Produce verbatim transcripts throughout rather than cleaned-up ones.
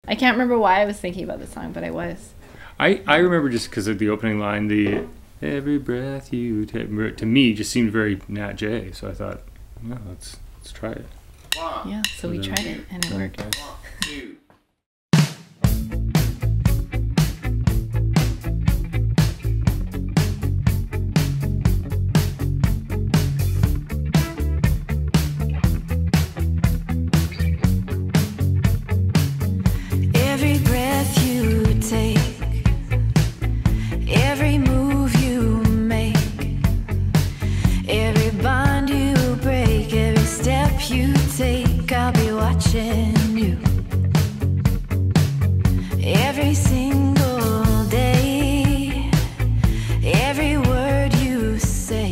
I can't remember why I was thinking about this song, but I was. I, I remember just because of the opening line, the every breath you take, to me just seemed very Nat J. So I thought, no, let's let's try it. One, yeah, so we tried it and it worked. One, two. Every single day, every word you say,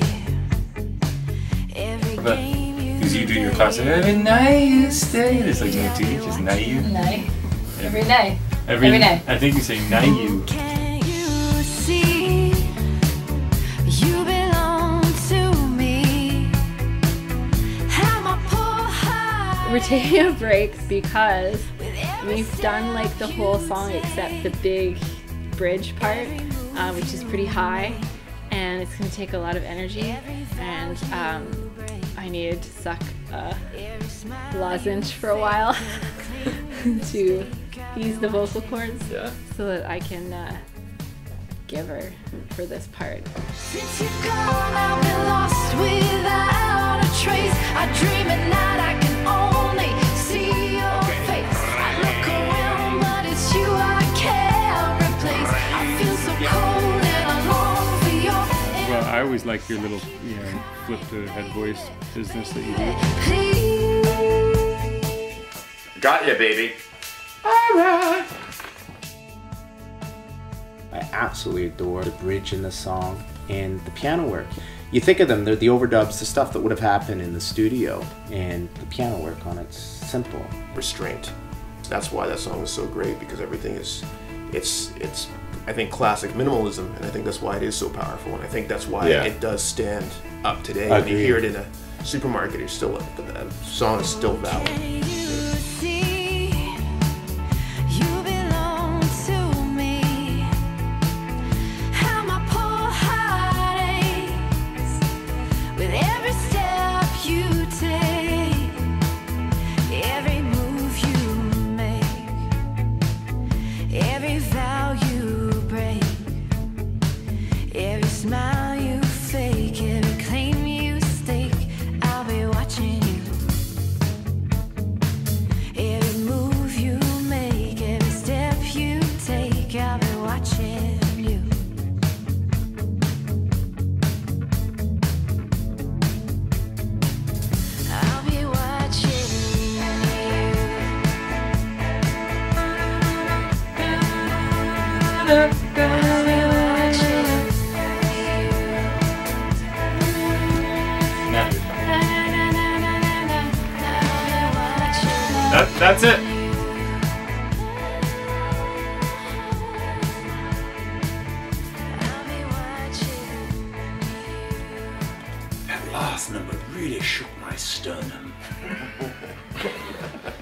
every game you Because you do your classic every night you stay. It's like no T, just night you. Night. Every night. Every, Every night. I think you say night you. Can't you see you belong to me? How my poor heart. We're taking a break because we've done like the whole song except the big bridge part, uh, which is pretty high, and it's going to take a lot of energy, and um, I needed to suck a lozenge for a while to ease the vocal cords, Yeah. so that I can uh, give her for this part. Since you've gone, I've been lost without a trace. I dream at night, I can only see your face. I look around, but it's you I can't replace. I feel so cold and I long for your Well, I always like your little, you know, flip to head voice business that you do. Please. Got ya, baby. I absolutely adore the bridge in the song and the piano work. You think of them, they're the overdubs, the stuff that would have happened in the studio, and the piano work on it's simple. Restraint. That's why that song is so great, because everything is, it's, it's, I think, classic minimalism, and I think that's why it is so powerful, and I think that's why Yeah. it does stand up today. When you Agreed. hear it in a supermarket, you're still, the song is still valid. Can you see you belong to me? How my poor heart aches with every step you take, every move you make, every vow you break, every smile you fake, every claim you stake. I'll be watching you. Every move you make, every step you take, I'll be watching you. I'll be watching you. I'll be watching That, that's it. That last number really shook my sternum.